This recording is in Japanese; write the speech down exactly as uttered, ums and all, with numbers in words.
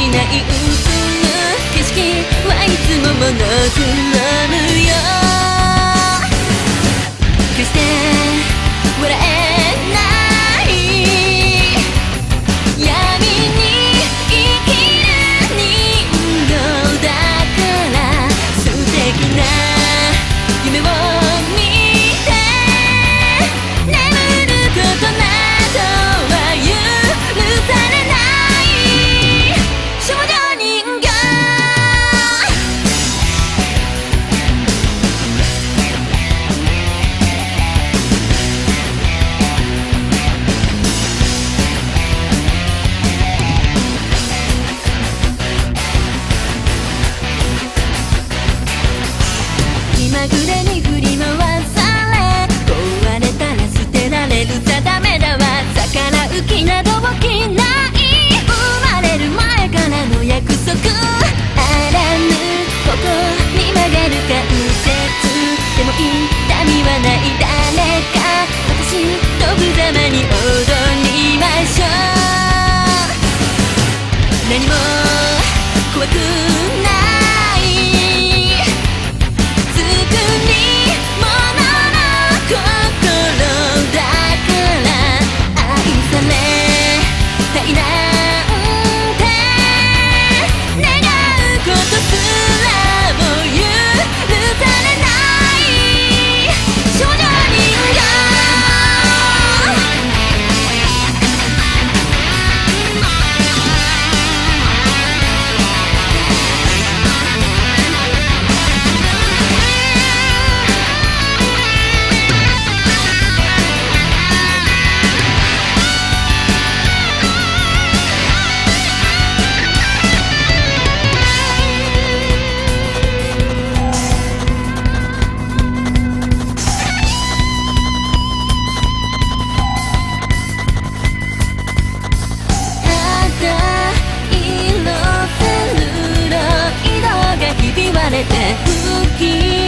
ない映る景色はいつもモノクロムよ。決して笑えない闇に生きる人形だから素敵な夢を見て眠ることなどは許されない少女人形。気まぐれに振り回され壊れたら捨てられるさダメだわ。逆らう気など起きない生まれる前からの約束。あらぬ方向に曲がる関節でも痛みはない。誰か私と無様に踊りましょう。何も怖くない作り物の心だから愛されたいなんて願うことすらも許されない少女人形。ひび割れて吹き